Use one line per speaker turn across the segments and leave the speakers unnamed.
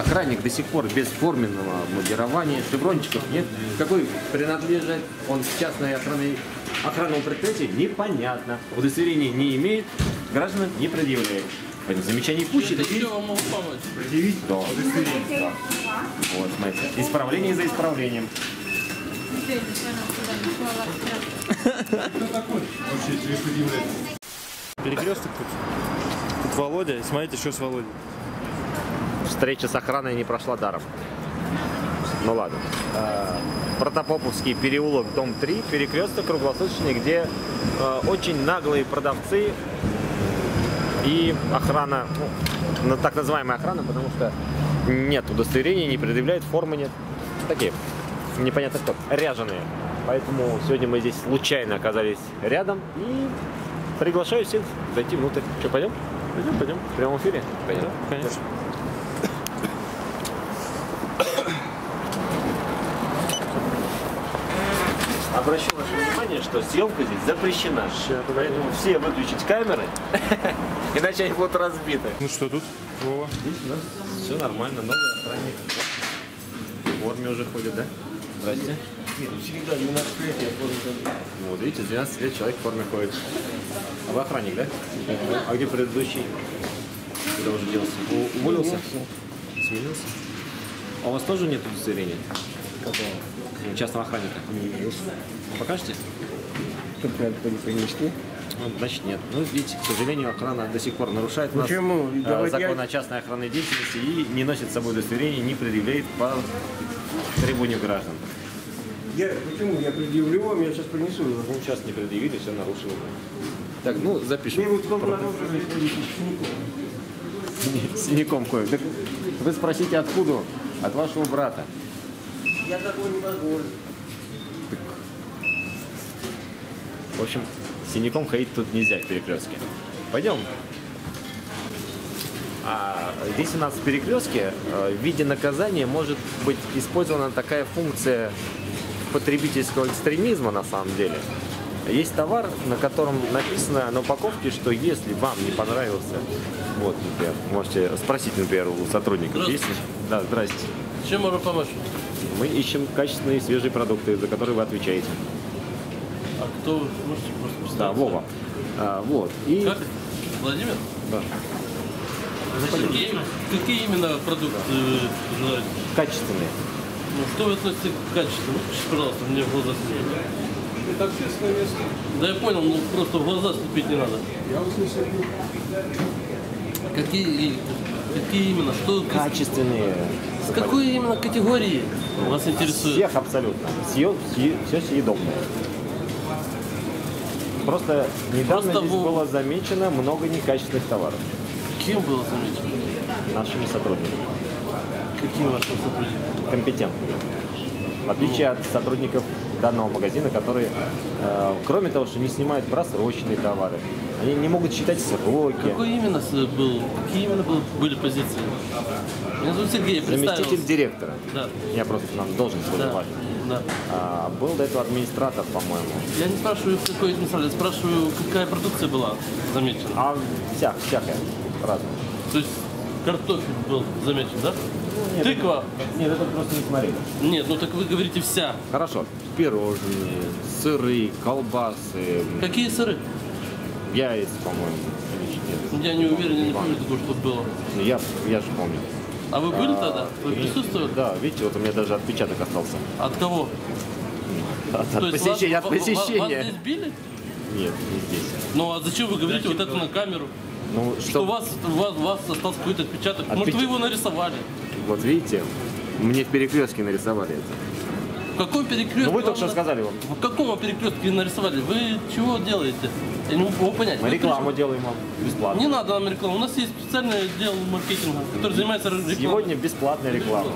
Охранник до сих пор без форменного мундирования, шеврончиков нет. Какой принадлежит он к частной охранному предприятию, непонятно. Удостоверения не имеет, граждан не предъявляет. Замечаний кучи.
Что вам могу помочь?
Предъявить? Да. Удостоверение. Да. Вот, смотрите. Исправление за исправлением.
Кто такой?
Перекресток тут. Тут Володя. И смотрите, что с Володей.
Встреча с охраной не прошла даром. Ну ладно. Протопоповский переулок, дом 3, перекресток круглосуточный, где очень наглые продавцы и охрана, ну, так называемая охрана, потому что нет удостоверений, не предъявляют, формы нет. Такие, непонятно кто, ряженые. Поэтому сегодня мы здесь случайно оказались рядом и приглашаю всех зайти внутрь. Что, пойдем?
Пойдем, пойдем.
В прямом эфире? Пойдем.
Да, конечно.
Обращу ваше внимание, что съемка здесь запрещена. Поэтому все выключить камеры, иначе они будут разбиты.
Ну что тут, Вова?
Здесь у нас все нормально, новый охранник. В форме уже ходит, да? Здрасте.
Нет, всегда 12 лет я помню.
Вот видите, 12 лет человек в форме ходит. А вы охранник, да? А где предыдущий? Куда уже делся? Уволился? Сменился? А у вас тоже нет удостоверения?
Какого?
Частного охранника?
Нет.
Покажете?
Только надо принести.
Ну, значит, нет. Ну, видите, к сожалению, охрана до сих пор нарушает нас, закон о частной охранной деятельности и не носит с собой удостоверение, не предъявляет по требованию граждан.
Почему? Я предъявлю вам, я сейчас принесу его.
Ну, сейчас не предъявили, все нарушили. Так, ну, запишем.
Мне вот сколько нарушили,
Синяком кое. Так вы спросите, откуда? От вашего брата.
Я такого не позволю.
В общем, синяком ходить тут нельзя в перекрестке. Пойдем. Здесь у нас в перекрестке в виде наказания может быть использована такая функция потребительского экстремизма на самом деле. Есть товар, на котором написано на упаковке, что если вам не понравился, вот, например, можете спросить, например, у сотрудников. Есть? Да, здрасте.
Чем можно помочь?
Мы ищем качественные свежие продукты, за которые вы отвечаете.
А кто вы? Можете просто представить?
Да, Вова. Вот. И...
Как? Владимир?
Да.
Какие именно продукты желаете?
Качественные.
Ну, что вы относите к качеству? Выпишите, пожалуйста, мне в глаза смотреть.
Это общественное место.
Да я понял, но просто в глаза слепить не надо.
Я вас не сорву.
Какие именно? Что?
Качественные.
С какой именно категории вас интересует?
Всех абсолютно. Все съедобное. Просто недавно здесь было замечено много некачественных товаров.
Кем было замечено?
Нашими сотрудниками.
Какие ваши сотрудники?
Компетентными. В отличие от сотрудников данного магазина, которые, кроме того, что не снимают просроченные товары, они не могут считать сроки.
Какие именно были позиции? Меня зовут Сергей, я представился.
Заместитель директора.
Да.
Я просто нам должен быть важен.
Да.
Был до этого администратор, по-моему.
Я не спрашиваю, какой администратор, я спрашиваю, какая продукция была замечена.
А всякая, разная.
То есть картофель был замечен, да?
Нет,
Тыква?
Нет, это просто не смотрели.
Нет, ну так вы говорите вся.
Хорошо. Пирожные, сыры, колбасы.
Какие сыры?
Яйца, по-моему.
Я не уверен, я не помню такого, что было.
Я же помню.
А вы были тогда? Вы присутствовали?
Да, видите, вот у меня даже отпечаток остался.
От кого?
От
То есть
посещения.
вас здесь били?
Нет, не здесь.
Ну а зачем вы говорите вот это на камеру?
Ну,
Что у вас остался какой-то отпечаток? Может, вы его нарисовали?
Вот видите, мне в перекрестке нарисовали это.
В каком перекрестке?
Ну вы только что сказали вам.
В каком перекрестке нарисовали? Вы чего делаете? Я не могу понять.
Мы рекламу делаем вам бесплатно.
Не надо нам рекламу. У нас есть специальный отдел маркетинга, который занимается рекламой.
Сегодня бесплатная реклама.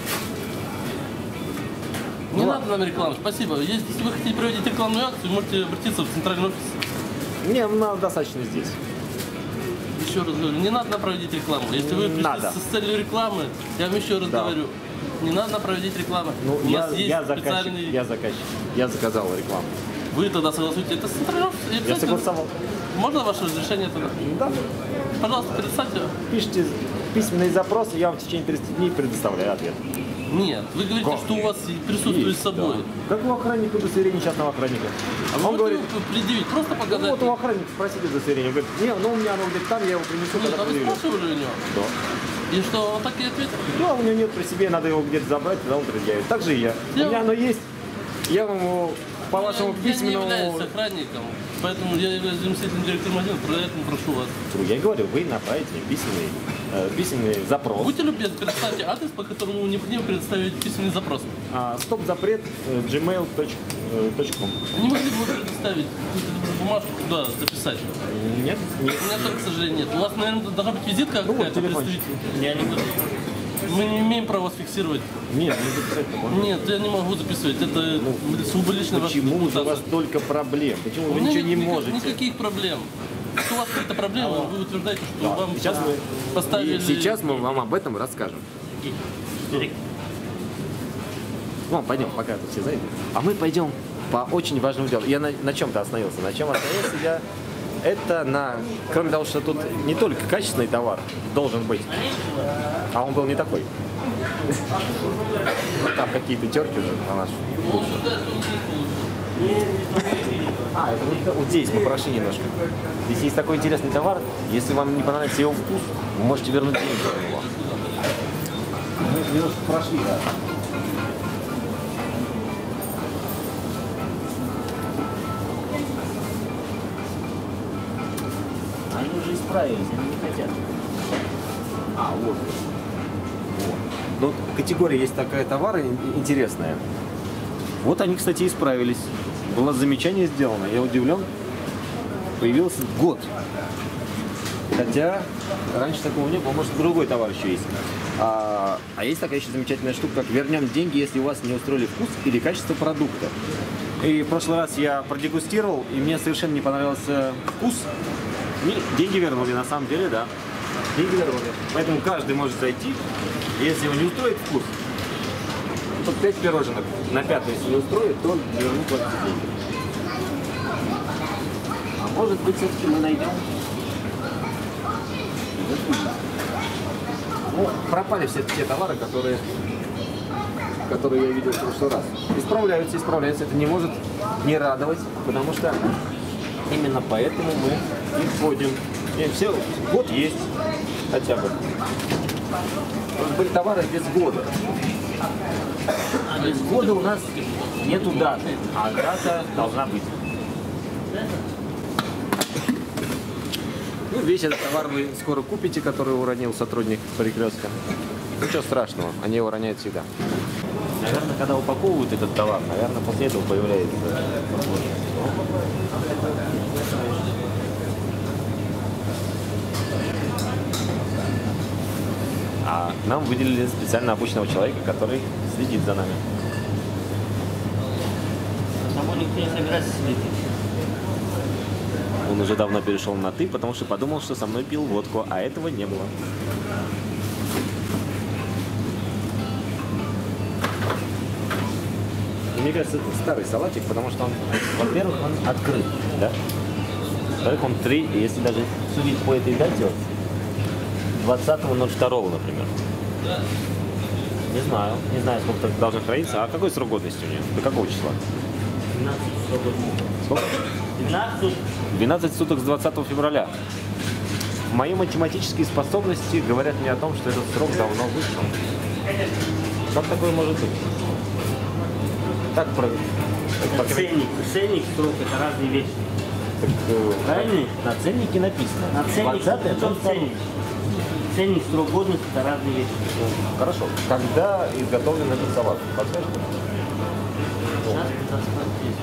Не надо нам рекламу, спасибо. Если вы хотите проводить рекламную акцию, можете обратиться в центральный офис.
Не, нам достаточно здесь.
Еще раз говорю, не надо нам проводить рекламу. Если вы пришли с целью рекламы, я вам еще раз говорю, не надо нам проводить рекламу.
Ну,
у нас есть
я
специальный...
заказчик. Я заказал рекламу.
Вы тогда согласуете. Это центральный офис.
Я согласовал.
Можно ваше разрешение тогда?
Да.
Пожалуйста, представьте.
Пишите письменный запрос, я вам в течение 30 дней предоставляю ответ.
Нет, вы говорите,
Как?
что у вас присутствует
Есть,
с собой.
да. Как у охранника удостоверение частного охранника.
А
Он
вы
говорит,
можете предъявить, просто
ну
показать.
вот у охранника спросите удостоверение. Он говорит, не, ну у меня оно где-то там, я его принесу,
Нет,
когда
а вы
предъявлю.
спрашивали у него?
Да.
И что, он так и ответил?
Да, у него нет при себе, надо его где-то забрать, тогда он предъявит. Так же и я.
Я-
У меня оно есть. Я вам его по вашему
Я не
письменному...
являюсь охранником, поэтому я являюсь заместителем директора магазина, поэтому прошу вас.
Я и говорю, вы направите мне письменный запрос.
Будьте любезны, предоставьте адрес, по которому необходимо предоставить письменный запрос.
Стоп-запрет gmail.com.
Не могли бы вы предоставить какую-то бумажку туда записать?
Нет,
У меня тоже, к сожалению, нет. У вас, наверное, должна быть визитка
Ну, вот
какая-то
телефончик.
представительная. Мы не имеем права вас фиксировать.
нет, не записать-то можно.
Нет, я не могу записывать. Это сугубо личная ваша
Почему же у вас
документация.
столько проблем? Почему
У
вы
меня
ничего не
никаких-
можете?
Никаких проблем. Если у вас какие-то проблемы, вы утверждаете, что вам
Сейчас мы,
поставили...
сейчас мы вам об этом расскажем. Ну, пойдем, пока тут все зайдут. А мы пойдем по очень важному делу. Я на чем-то остановился. На чем остановился я? Это кроме того, что тут не только качественный товар должен быть, а он был не такой. Там какие-то терки уже на наш вкус. Это вот здесь попрошу немножко. Здесь есть такой интересный товар. Если вам не понравится его вкус, вы можете вернуть деньги за него. Мы немножко прошли, да.
Они уже исправились, они не хотят.
Вот. Ну, категория есть такая товара интересная. Вот они, кстати, исправились. Было замечание сделано. Я удивлен. Появился год. Хотя раньше такого не было. Может, другой товар еще есть. А есть такая еще замечательная штука, как вернем деньги, если у вас не устроили вкус или качество продукта. И в прошлый раз я продегустировал, и мне совершенно не понравился вкус. И деньги вернули, на самом деле, да. Деньги вернули. Поэтому каждый может зайти, и если его не устроит вкус, то 5 пироженок на 5-й, если не устроит, то вернут вам эти деньги. А может быть, все-таки мы найдем. Ну, пропали все те товары, которые я видел в прошлый раз. Исправляются. Это не может не радовать, потому что именно поэтому мы и входим. И все, год есть хотя бы. Были товары без года. Без года у нас нету даты, а дата должна быть. Ну, весь этот товар вы скоро купите, который уронил сотрудник Перекрестка. Ничего страшного, они его роняют всегда. Наверное, когда упаковывают этот товар, наверное, после этого появляется. А нам выделили специально обученного человека, который следит за нами.
Само никто не собирается следить.
Он уже давно перешел на «ты», потому что подумал, что со мной пил водку, а этого не было. И мне кажется, это старый салатик, потому что он, во-первых, он открыт, да? Во-вторых, он 3, если даже судить по этой дате, 20.02, например. Не знаю, сколько так должно храниться. А какой срок годности у нее? До какого числа?
12 суток.
Сколько?
12 суток.
12 суток с 20 февраля. Мои математические способности говорят мне о том, что этот срок давно вышел. Как такое может быть? Так,
Ценник, срок – это разные вещи.
Так,
Правильно?
на ценнике написано.
На ценник,
20-е,
потом ценник. Ценник, срок годности – это разные вещи.
Хорошо. Когда изготовлен этот салат? Подскажешь?
Сейчас 15 здесь.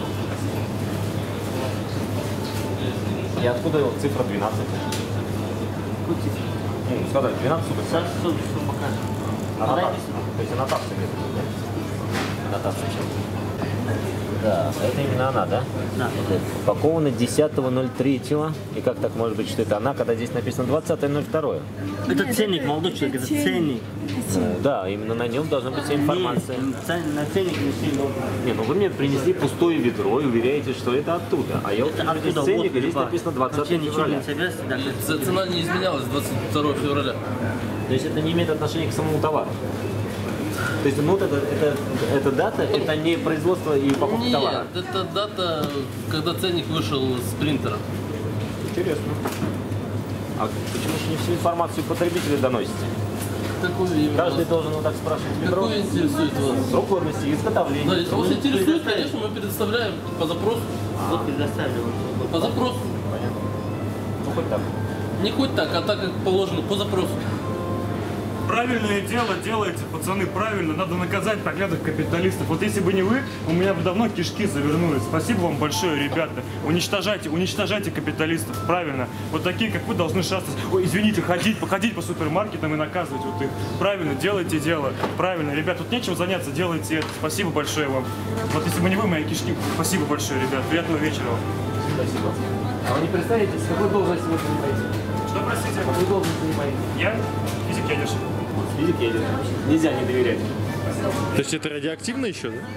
И откуда цифра 12?
Какую цифру?
Ну, сказать, 12 суток.
Сейчас все покажет.
Аннотация. То есть аннотация где-то, да? Аннотация. Да, это именно она, да?
Да.
Упакована 10.03. И как так может быть, что это она, когда здесь написано 20.02?
Это ценник, молодой человек, это ценник.
Да, именно на нем должна быть вся информация.
На ценник не сильно.
Не, ну вы мне принесли пустое ведро и уверяете, что это оттуда. А я вот вижу здесь
Оттуда,
ценник,
вот,
и здесь
либо.
написано 20
Вообще ничего
февраля.
не собирается, да.
Цена не изменялась 22 февраля.
То есть это не имеет отношения к самому товару. То есть, ну, вот это дата, это не производство и упаковка товара.
Нет, это дата, когда ценник вышел с принтера.
Интересно. А почему же не всю информацию потребителю доносите?
Какую именно?
Каждый должен вот так спрашивать метро.
Какую интересует вас?
Срок годности, изготовления.
Да, если вас интересует, конечно, мы предоставляем по запросу.
Вот предоставили.
По запросу.
Понятно. Ну, хоть так.
Не хоть так, а так, как положено, по запросу.
Правильное дело делаете, пацаны, правильно. Надо наказать проклятых капиталистов. Вот если бы не вы, у меня бы давно кишки завернулись. Спасибо вам большое, ребята. Уничтожайте капиталистов, правильно. Вот такие, как вы, должны шастать. Ой, извините, ходить по супермаркетам и наказывать вот их. Правильно, делайте дело. Правильно, ребят, тут нечем заняться, делайте это. Спасибо большое вам. Вот если бы не вы, мои кишки. Спасибо большое, ребят. Приятного вечера вам.
Спасибо. А вы не представите, с какой должности вы занимаете?
Что, простите?
Какую должность занимаете?
Я физик-ядерщик.
Физик едет. Нельзя не доверять.
То есть это радиоактивно еще, да?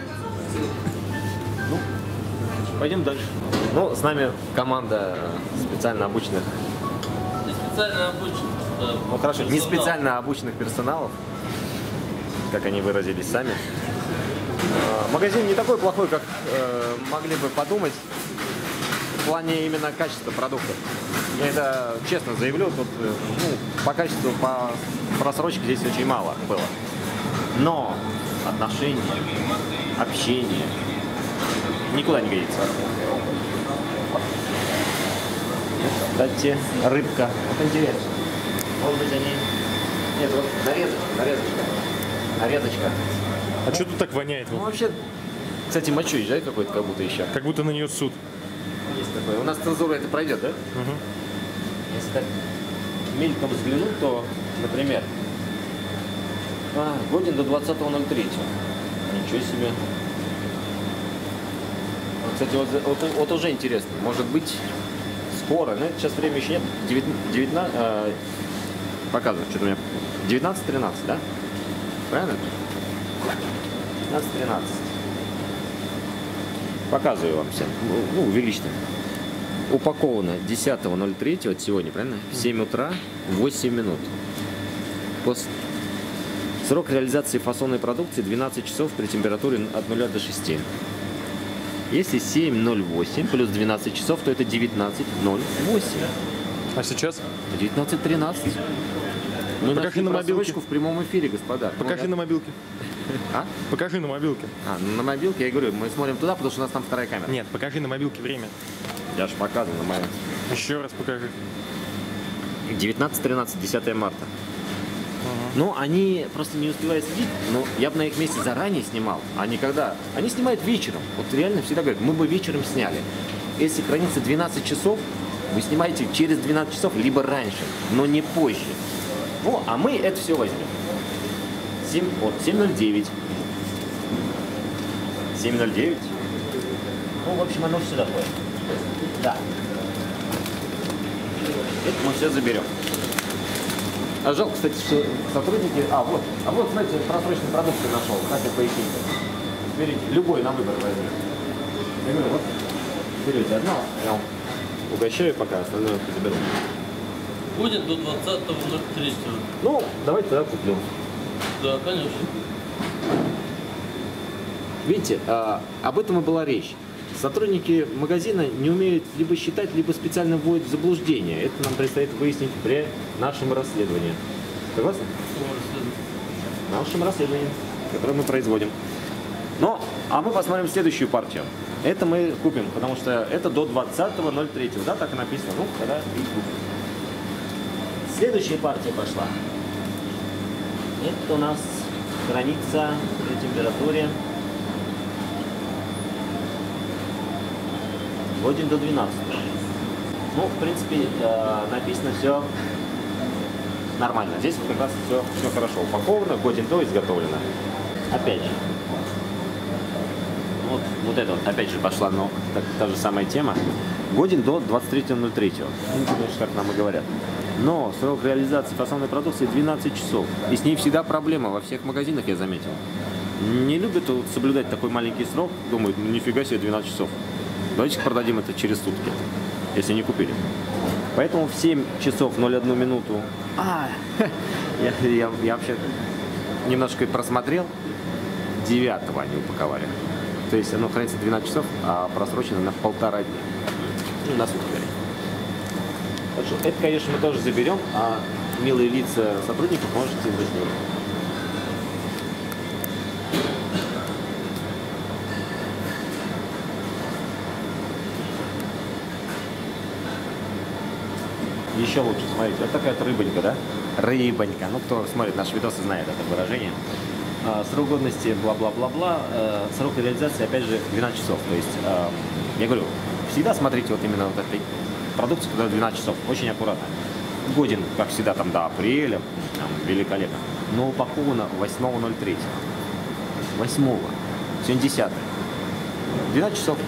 Пойдем дальше. Ну, с нами команда специально обученных,
И специально обучен.
ну хорошо, не
персонал.
специально обученных персоналов, как они выразились сами. Магазин не такой плохой, как могли бы подумать, в плане именно качества продуктов. Я это честно заявлю, тут ну, по качеству, по просрочке здесь очень мало было. Но отношения, общение никуда не годится. Кстати, рыбка. Вот интересно. Может быть, они... Нет, вот нарезочка.
А что тут так воняет?
Ну, вообще, кстати, мочой, да, какой-то как будто еще.
Как будто на нее суд.
Есть такое. У нас цензура это пройдет, да? Если так мельком взглянуть, то, например, годен до 20.03. Ничего себе. Кстати, вот уже интересно. Может быть, скоро, но это сейчас время еще нет. 19, показывает, что-то у меня 19-13, да? Правильно? 19-13. Показываю вам всем. Ну, увеличьте. Упаковано 10.03 от сегодня, правильно? В 7 утра, 8 минут. Срок реализации фасонной продукции 12 часов при температуре от 0 до 6. Если 7.08 плюс 12 часов, то это 19.08.
А сейчас?
19.13. Мы
Покажи на мобилке.
просрочку в прямом эфире, господа.
Покажи на мобилке.
А?
Покажи на мобилке.
На мобилке, я говорю, мы смотрим туда, потому что у нас там вторая камера.
Нет, покажи на мобилке время.
Я же показываю на моей.
Еще раз покажи.
19.13, 10 марта. Ну, они просто не успевают следить, но я бы на их месте заранее снимал. А не когда. Они снимают вечером. Вот реально всегда говорят, мы бы вечером сняли. Если хранится 12 часов, вы снимаете через 12 часов, либо раньше, но не позже. Ну, а мы это все возьмем. 7.09. 7.09. Ну, в общем, оно все такое. Да. Это мы все заберем. А жалко, кстати, что сотрудники... вот, знаете, просроченную продукцию нашел. Кстати, поясните. Берите, любой на выбор возьмите. Я говорю, вот, берете одно, я вам угощаю пока, остальное заберу.
Будет до 20.03.
Ну, давайте тогда куплю.
Да, конечно.
Видите, об этом и была речь. Сотрудники магазина не умеют либо считать, либо специально вводят в заблуждение. Это нам предстоит выяснить при нашем расследовании. Согласны? Нашем расследовании, которое мы производим. Ну, а мы посмотрим следующую партию. Это мы купим, потому что это до 20.03. Да, так и написано. Ну, тогда и купим. Следующая партия пошла. Это у нас хранится при температуре годен до 12. Ну, в принципе, написано все нормально. Здесь как раз все хорошо упаковано, годен до изготовлено. Опять же. Вот это вот, опять же, пошла, но та же самая тема. Годен до 23.03. Ну, конечно, как нам и говорят. Но срок реализации фасонной продукции 12 часов. И с ней всегда проблема во всех магазинах, я заметил. Не любят соблюдать такой маленький срок. Думают, ну нифига себе 12 часов. Давайте продадим это через сутки, если не купили. Поэтому в 7 часов 01 минуту Я вообще немножко просмотрел. 9-го они упаковали. То есть оно хранится 12 часов, а просрочено на 1,5 дня. Ну, на сутки. Так что это, конечно, мы тоже заберем, а милые лица сотрудников можете заснять. Еще лучше, смотрите, вот такая вот рыбонька, да? Рыбонька. Ну, кто смотрит наши видосы, знает это выражение. Срок годности, бла-бла-бла-бла. Срок реализации, опять же, 12 часов. То есть, я говорю, всегда смотрите вот именно вот этой продукции, которая 12 часов. Очень аккуратно. Годен, как всегда, там до апреля. Там, великолепно. Но упаковано 8.03. 8-го. Сегодня 10-е. 12 часов.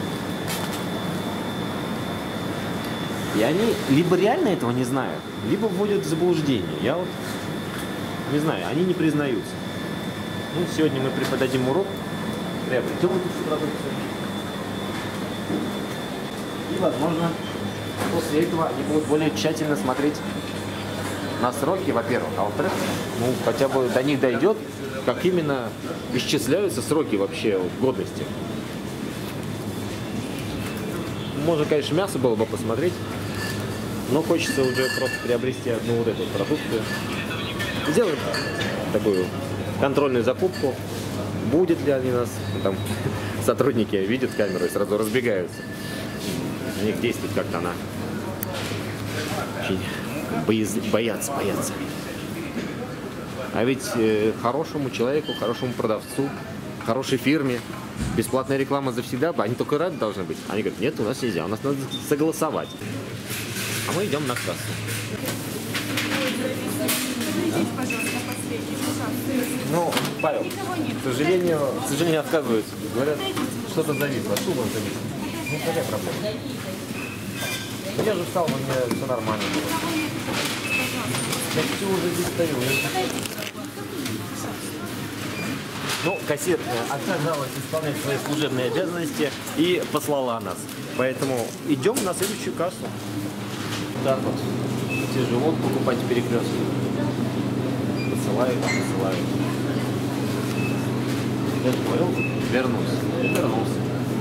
И они либо реально этого не знают, либо вводят в заблуждение. Я вот не знаю, они не признаются. Ну, сегодня мы преподадим урок, приобретем эту продукцию. И, возможно, после этого они будут более тщательно смотреть на сроки, во-первых. А во-вторых, ну, хотя бы до них дойдет, как именно исчисляются сроки вообще годности. Можно, конечно, мясо было бы посмотреть, но хочется уже просто приобрести одну вот эту продукцию. Сделаем такую контрольную закупку. Будет ли они нас, там, сотрудники видят камеру и сразу разбегаются. У них действует как-то она. Очень боятся. А ведь хорошему человеку, хорошему продавцу, хорошей фирме бесплатная реклама завсегда, они только рады должны быть. Они говорят, нет, у нас нельзя, у нас надо согласовать. А мы идем на кассу. Ну, Павел, к сожалению, отказываются. Говорят, что-то зависло, шуба зависла. Ну, какая проблема? Я же встал, у меня все нормально было. Я все уже здесь стою. Ну, кассир отказалась исполнять свои служебные обязанности и послала нас. Поэтому идем на следующую кассу. Так вот, тяжело покупать перекрестки. Посылают. Я же говорил, вернулся.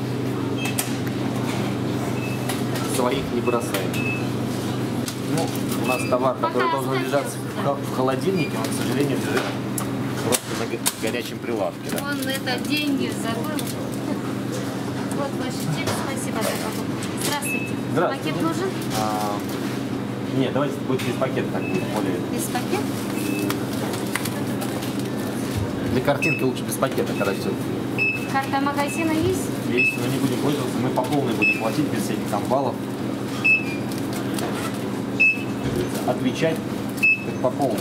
Своих не бросаем. Ну, у нас товар, который должен лежать в холодильнике, он, к сожалению, лежит просто на горячем прилавке. Да?
Он это деньги забыл. Вот ваш чек, спасибо за покупку. Здравствуйте.
Здравствуйте.
Пакет нужен?
Нет, давайте будет без пакета, так будет более.
Без пакета?
Для картинки лучше без пакета, когда все.
Карта магазина есть?
Есть, но не будем пользоваться, мы по полной будем платить без всяких там баллов. Отвечать по полной.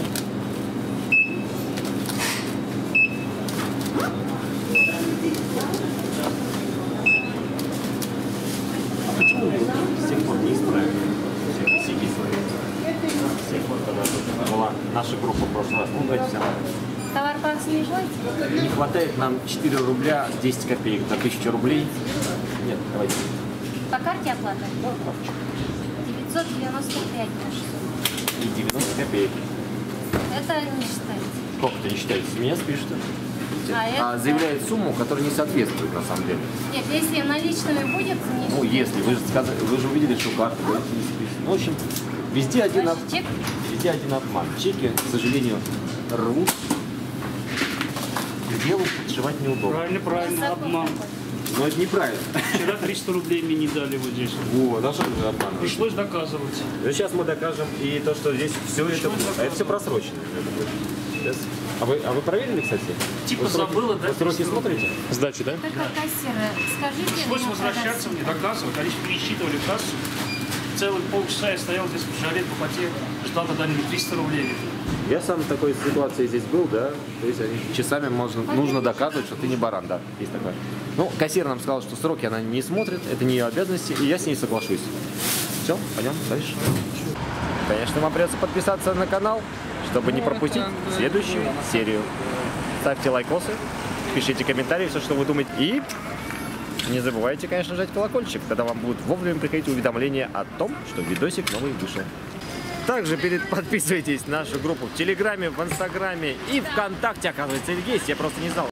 А почему с тех пор не исправили? Все кислые. С тех пор, когда была наша группа в прошлый раз. Ну, давайте все равно.
Товар по акции не желаете?
Не хватает нам 4 рубля 10 копеек до 1000 рублей. Нет, давайте.
По карте оплата? 995 наш.
И 90 копеек.
Это не считается.
Сколько-то не считается? С меня спишут.
А это...
заявляет сумму, которая не соответствует на самом деле.
Нет, если наличными будет, не
Ну, если, вы же сказали, вы же увидели, что карта будет не списана. Ну, в общем, везде один обман. Чеки, к сожалению, рвут. Делу подшивать неудобно.
Правильно, обман.
Но это неправильно.
Вчера 300 рублей мне не дали вот здесь.
Вот, а что же обман?
Пришлось доказывать.
Ну, сейчас мы докажем и то, что здесь все это все просрочено. Сейчас. А вы проверили, кстати?
Типа
Вы сроки-
забыла, да?
Вы сроки смотрите?
Сдачу, да?
Только кассира, скажите
Пришлось
мне,
возвращаться мне, доказывать. Они пересчитывали кассу. Целых полчаса я стоял здесь в жаре, по потею, ждал, когда они 300 рублей.
Я сам в такой ситуации здесь был, да. То есть часами нужно доказывать, что ты не баран, да. Есть такое. Ну, кассир нам сказал, что сроки она не смотрит, это не ее обязанности, и я с ней соглашусь. Все, пойдем дальше. Конечно, вам придется подписаться на канал, чтобы не пропустить следующую серию. Ставьте лайкосы, пишите комментарии, все, что вы думаете. И не забывайте, конечно, жать колокольчик, тогда вам будут вовремя приходить уведомления о том, что видосик новый вышел. Также подписывайтесь на нашу группу в Телеграме, в Инстаграме и ВКонтакте, оказывается, есть. Я просто не знал.